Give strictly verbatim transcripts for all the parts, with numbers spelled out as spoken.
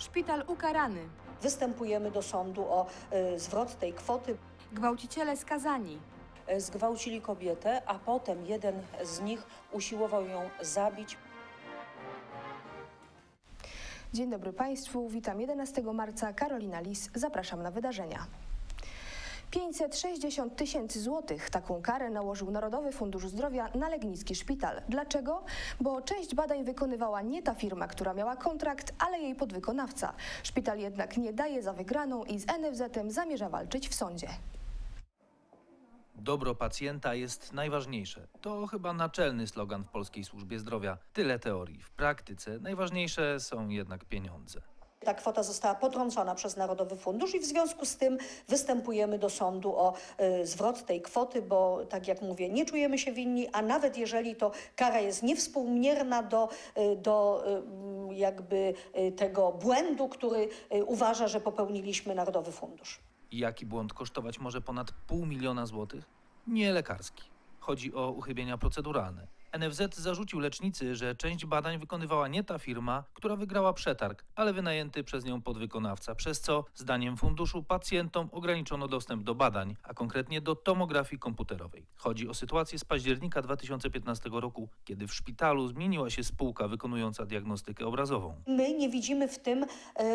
Szpital ukarany. Występujemy do sądu o y, zwrot tej kwoty. Gwałciciele skazani. Zgwałcili kobietę, a potem jeden z nich usiłował ją zabić. Dzień dobry Państwu, witam jedenastego marca, Karolina Lis, zapraszam na wydarzenia. pięćset sześćdziesiąt tysięcy złotych. Taką karę nałożył Narodowy Fundusz Zdrowia na legnicki szpital. Dlaczego? Bo część badań wykonywała nie ta firma, która miała kontrakt, ale jej podwykonawca. Szpital jednak nie daje za wygraną i z N F Z-em zamierza walczyć w sądzie. Dobro pacjenta jest najważniejsze. To chyba naczelny slogan w polskiej służbie zdrowia. Tyle teorii. W praktyce najważniejsze są jednak pieniądze. Ta kwota została potrącona przez Narodowy Fundusz i w związku z tym występujemy do sądu o y, zwrot tej kwoty, bo tak jak mówię, nie czujemy się winni, a nawet jeżeli to kara jest niewspółmierna do, y, do y, jakby y, tego błędu, który y, uważa, że popełniliśmy Narodowy Fundusz. I jaki błąd kosztować może ponad pół miliona złotych? Nie lekarski. Chodzi o uchybienia proceduralne. N F Z zarzucił lecznicy, że część badań wykonywała nie ta firma, która wygrała przetarg, ale wynajęty przez nią podwykonawca, przez co, zdaniem funduszu, pacjentom ograniczono dostęp do badań, a konkretnie do tomografii komputerowej. Chodzi o sytuację z października dwa tysiące piętnastego roku, kiedy w szpitalu zmieniła się spółka wykonująca diagnostykę obrazową. My nie widzimy w tym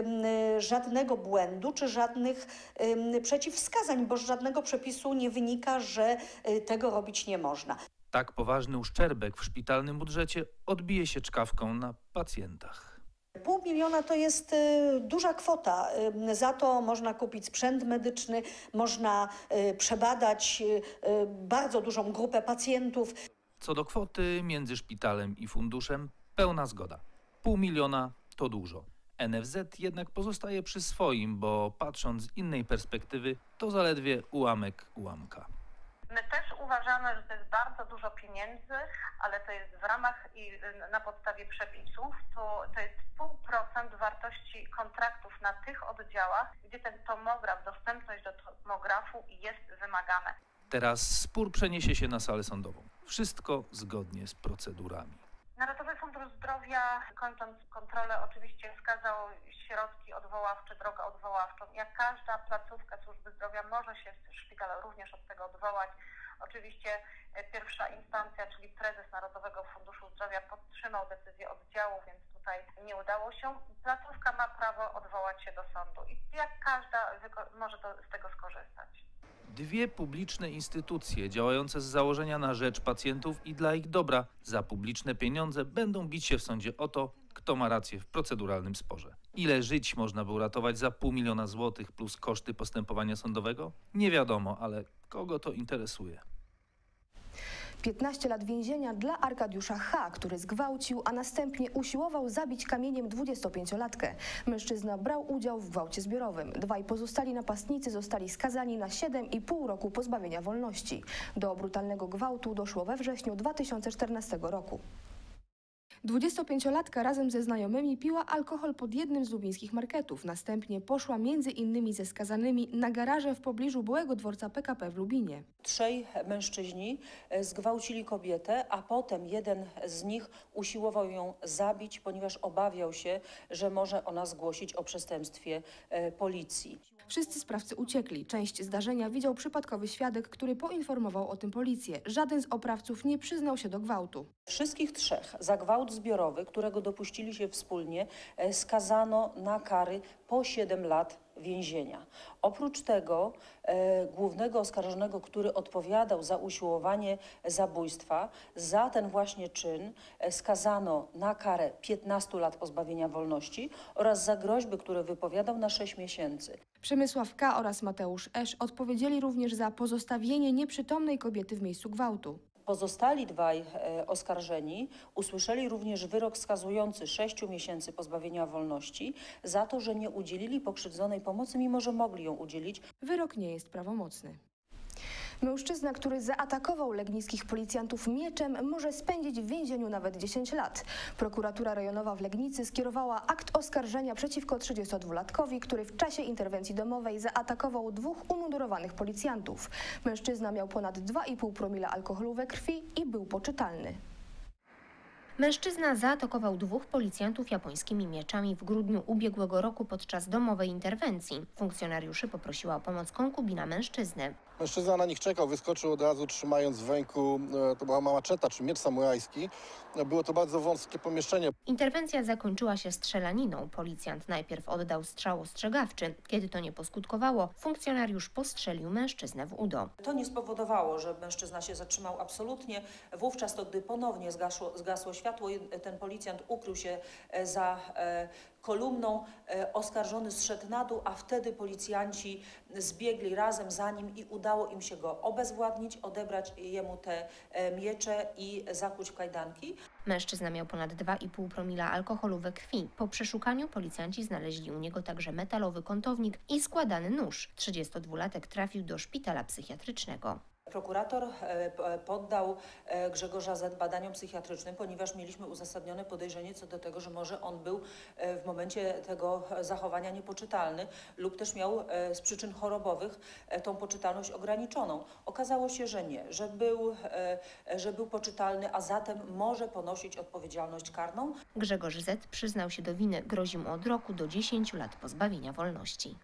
y, żadnego błędu czy żadnych y, przeciwwskazań, bo z żadnego przepisu nie wynika, że y, tego robić nie można. Tak poważny uszczerbek w szpitalnym budżecie odbije się czkawką na pacjentach. Pół miliona to jest y, duża kwota. Y, za to można kupić sprzęt medyczny, można y, przebadać y, y, bardzo dużą grupę pacjentów. Co do kwoty między szpitalem i funduszem, pełna zgoda. Pół miliona to dużo. N F Z jednak pozostaje przy swoim, bo patrząc z innej perspektywy, to zaledwie ułamek ułamka. My też uważamy, że to jest bardzo dużo pieniędzy, ale to jest w ramach i na podstawie przepisów, to, to jest pół procent wartości kontraktów na tych oddziałach, gdzie ten tomograf, dostępność do tomografu jest wymagana. Teraz spór przeniesie się na salę sądową. Wszystko zgodnie z procedurami. Narodowy Fundusz Zdrowia, kończąc kontrolę, oczywiście wskazał środki odwoławcze, drogę odwoławczą. Jak każda placówka służby zdrowia może się szpital również od tego odwołać. Oczywiście pierwsza instancja, czyli prezes Narodowego Funduszu Zdrowia podtrzymał decyzję oddziału, więc tutaj nie udało się. Placówka ma prawo odwołać się do sądu i jak każda może to, z tego skorzystać. Dwie publiczne instytucje działające z założenia na rzecz pacjentów i dla ich dobra za publiczne pieniądze będą bić się w sądzie o to, kto ma rację w proceduralnym sporze. Ile żyć można by uratować za pół miliona złotych plus koszty postępowania sądowego? Nie wiadomo, ale kogo to interesuje? piętnaście lat więzienia dla Arkadiusza H., który zgwałcił, a następnie usiłował zabić kamieniem dwudziestopięciolatkę. Mężczyzna brał udział w gwałcie zbiorowym. Dwaj pozostali napastnicy zostali skazani na siedem i pół roku pozbawienia wolności. Do brutalnego gwałtu doszło we wrześniu dwa tysiące czternastego roku. Dwudziestopięciolatka razem ze znajomymi piła alkohol pod jednym z lubińskich marketów. Następnie poszła między innymi ze skazanymi na garaże w pobliżu byłego dworca P K P w Lubinie. Trzej mężczyźni zgwałcili kobietę, a potem jeden z nich usiłował ją zabić, ponieważ obawiał się, że może ona zgłosić o przestępstwie policji. Wszyscy sprawcy uciekli. Część zdarzenia widział przypadkowy świadek, który poinformował o tym policję. Żaden z oprawców nie przyznał się do gwałtu. Wszystkich trzech za gwałt zbiorowy, którego dopuścili się wspólnie, skazano na kary po siedem lat więzienia. Oprócz tego e, głównego oskarżonego, który odpowiadał za usiłowanie zabójstwa, za ten właśnie czyn e, skazano na karę piętnastu lat pozbawienia wolności oraz za groźby, które wypowiadał, na sześć miesięcy. Przemysław K. oraz Mateusz Esz odpowiedzieli również za pozostawienie nieprzytomnej kobiety w miejscu gwałtu. Pozostali dwaj e, oskarżeni usłyszeli również wyrok skazujący sześciu miesięcy pozbawienia wolności za to, że nie udzielili pokrzywdzonej pomocy, mimo że mogli ją udzielić. Wyrok nie jest prawomocny. Mężczyzna, który zaatakował legnickich policjantów mieczem, może spędzić w więzieniu nawet dziesięć lat. Prokuratura rejonowa w Legnicy skierowała akt oskarżenia przeciwko trzydziestodwulatkowi, który w czasie interwencji domowej zaatakował dwóch umundurowanych policjantów. Mężczyzna miał ponad dwa i pół promila alkoholu we krwi i był poczytalny. Mężczyzna zaatakował dwóch policjantów japońskimi mieczami w grudniu ubiegłego roku podczas domowej interwencji. Funkcjonariuszy poprosiła o pomoc konkubina mężczyzny. Mężczyzna na nich czekał, wyskoczył od razu, trzymając w ręku, e, to była maczeta czy miecz samurajski. Było to bardzo wąskie pomieszczenie. Interwencja zakończyła się strzelaniną. Policjant najpierw oddał strzał ostrzegawczy. Kiedy to nie poskutkowało, funkcjonariusz postrzelił mężczyznę w udo. To nie spowodowało, że mężczyzna się zatrzymał absolutnie. Wówczas to, gdy ponownie zgasło, zgasło światło, ten policjant ukrył się za e, kolumną, e, oskarżony zszedł na dół, a wtedy policjanci zbiegli razem za nim i udało im się go obezwładnić, odebrać jemu te e, miecze i zakuć w kajdanki. Mężczyzna miał ponad dwa i pół promila alkoholu we krwi. Po przeszukaniu policjanci znaleźli u niego także metalowy kątownik i składany nóż. trzydziestodwulatek trafił do szpitala psychiatrycznego. Prokurator poddał Grzegorza Z. badaniom psychiatrycznym, ponieważ mieliśmy uzasadnione podejrzenie co do tego, że może on był w momencie tego zachowania niepoczytalny lub też miał z przyczyn chorobowych tą poczytalność ograniczoną. Okazało się, że nie, że był, że był poczytalny, a zatem może ponosić odpowiedzialność karną. Grzegorz Z. przyznał się do winy, grozi mu od roku do dziesięciu lat pozbawienia wolności.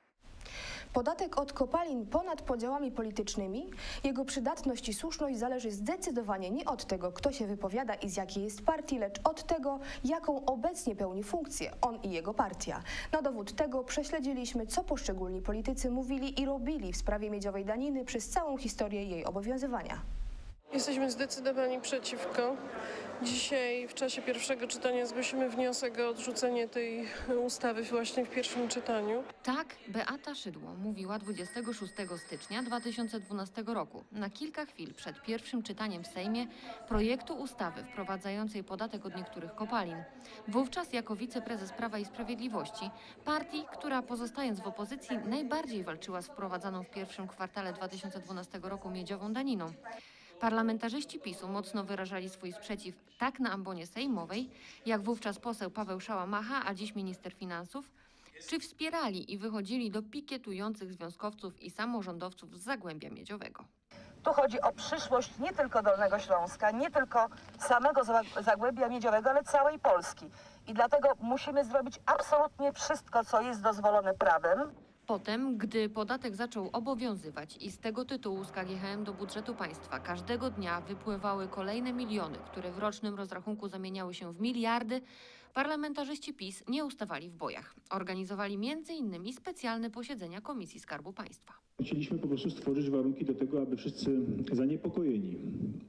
Podatek od kopalin ponad podziałami politycznymi, jego przydatność i słuszność zależy zdecydowanie nie od tego, kto się wypowiada i z jakiej jest partii, lecz od tego, jaką obecnie pełni funkcję on i jego partia. Na dowód tego prześledziliśmy, co poszczególni politycy mówili i robili w sprawie miedziowej daniny przez całą historię jej obowiązywania. Jesteśmy zdecydowani przeciwko. Dzisiaj w czasie pierwszego czytania zgłosimy wniosek o odrzucenie tej ustawy właśnie w pierwszym czytaniu. Tak Beata Szydło mówiła dwudziestego szóstego stycznia dwa tysiące dwunastego roku, na kilka chwil przed pierwszym czytaniem w Sejmie projektu ustawy wprowadzającej podatek od niektórych kopalin. Wówczas jako wiceprezes Prawa i Sprawiedliwości, partii, która pozostając w opozycji najbardziej walczyła z wprowadzaną w pierwszym kwartale dwa tysiące dwunastego roku miedziową daniną. Parlamentarzyści PiSu mocno wyrażali swój sprzeciw tak na ambonie sejmowej, jak wówczas poseł Paweł Szałamacha, a dziś minister finansów, czy wspierali i wychodzili do pikietujących związkowców i samorządowców z Zagłębia Miedziowego. Tu chodzi o przyszłość nie tylko Dolnego Śląska, nie tylko samego Zagłębia Miedziowego, ale całej Polski. I dlatego musimy zrobić absolutnie wszystko, co jest dozwolone prawem. Potem, gdy podatek zaczął obowiązywać i z tego tytułu z K G H M do budżetu państwa każdego dnia wypływały kolejne miliony, które w rocznym rozrachunku zamieniały się w miliardy, parlamentarzyści PiS nie ustawali w bojach. Organizowali między innymi specjalne posiedzenia Komisji Skarbu Państwa. Chcieliśmy po prostu stworzyć warunki do tego, aby wszyscy zaniepokojeni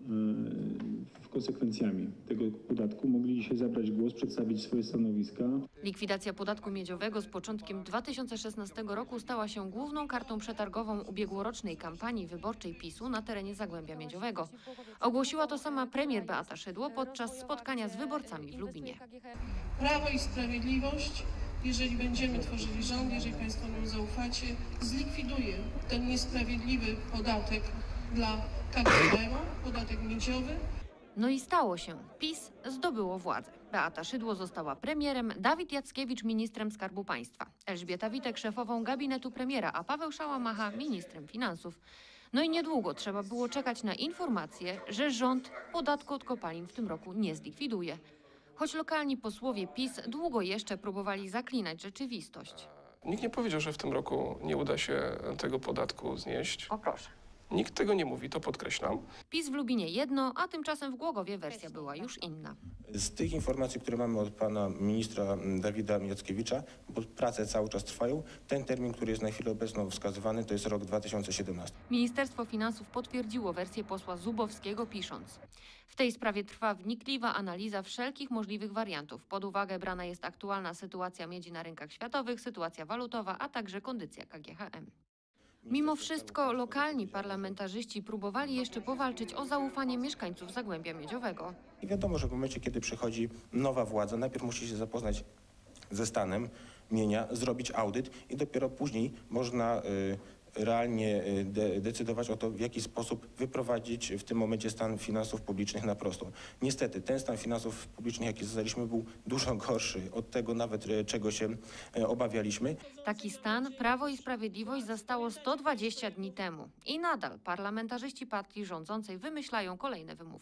konsekwencjami tego podatku mogli się zabrać głos, przedstawić swoje stanowiska. Likwidacja podatku miedziowego z początkiem dwa tysiące szesnastego roku stała się główną kartą przetargową ubiegłorocznej kampanii wyborczej PiSu na terenie Zagłębia Miedziowego. Ogłosiła to sama premier Beata Szydło podczas spotkania z wyborcami w Lubinie. Prawo i Sprawiedliwość, jeżeli będziemy tworzyli rząd, jeżeli Państwo nam zaufacie, zlikwiduje ten niesprawiedliwy podatek dla K G H M, podatek miedziowy. No i stało się. PiS zdobyło władzę. Beata Szydło została premierem, Dawid Jackiewicz ministrem Skarbu Państwa, Elżbieta Witek szefową gabinetu premiera, a Paweł Szałamacha ministrem finansów. No i niedługo trzeba było czekać na informację, że rząd podatku od kopalin w tym roku nie zlikwiduje. Choć lokalni posłowie PiS długo jeszcze próbowali zaklinać rzeczywistość. Nikt nie powiedział, że w tym roku nie uda się tego podatku znieść. O proszę. Nikt tego nie mówi, to podkreślam. PiS w Lubinie jedno, a tymczasem w Głogowie wersja była już inna. Z tych informacji, które mamy od pana ministra Dawida Jackiewicza, bo prace cały czas trwają, ten termin, który jest na chwilę obecną wskazywany, to jest rok dwa tysiące siedemnasty. Ministerstwo Finansów potwierdziło wersję posła Zubowskiego, pisząc: w tej sprawie trwa wnikliwa analiza wszelkich możliwych wariantów. Pod uwagę brana jest aktualna sytuacja miedzi na rynkach światowych, sytuacja walutowa, a także kondycja K G H M. Mimo wszystko lokalni parlamentarzyści próbowali jeszcze powalczyć o zaufanie mieszkańców Zagłębia Miedziowego. I wiadomo, że w momencie, kiedy przychodzi nowa władza, najpierw musi się zapoznać ze stanem mienia, zrobić audyt i dopiero później można y, realnie de decydować o to, w jaki sposób wyprowadzić w tym momencie stan finansów publicznych na prostą. Niestety ten stan finansów publicznych, jaki zostaliśmy, był dużo gorszy od tego nawet, czego się obawialiśmy. Taki stan Prawo i Sprawiedliwość zastało sto dwadzieścia dni temu i nadal parlamentarzyści partii rządzącej wymyślają kolejne wymówki.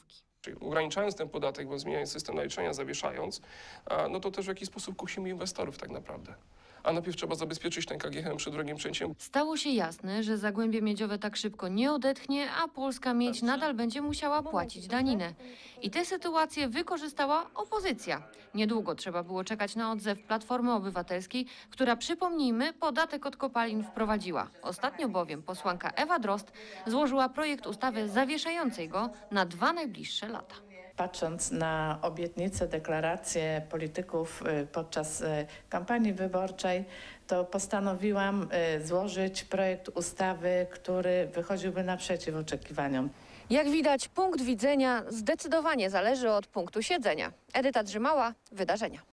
Czyli ograniczając ten podatek, bo zmieniając system naliczania, zawieszając, a, no to też w jakiś sposób kusimy inwestorów tak naprawdę. A najpierw trzeba zabezpieczyć ten K G H M przed drugim przejęciem. Stało się jasne, że Zagłębie Miedziowe tak szybko nie odetchnie, a polska miedź nadal będzie musiała płacić daninę. I tę sytuację wykorzystała opozycja. Niedługo trzeba było czekać na odzew Platformy Obywatelskiej, która, przypomnijmy, podatek od kopalin wprowadziła. Ostatnio bowiem posłanka Ewa Drozd złożyła projekt ustawy zawieszającej go na dwa najbliższe lata. Patrząc na obietnice, deklaracje polityków podczas kampanii wyborczej, to postanowiłam złożyć projekt ustawy, który wychodziłby naprzeciw oczekiwaniom. Jak widać, punkt widzenia zdecydowanie zależy od punktu siedzenia. Edyta Drzymała, Wydarzenia.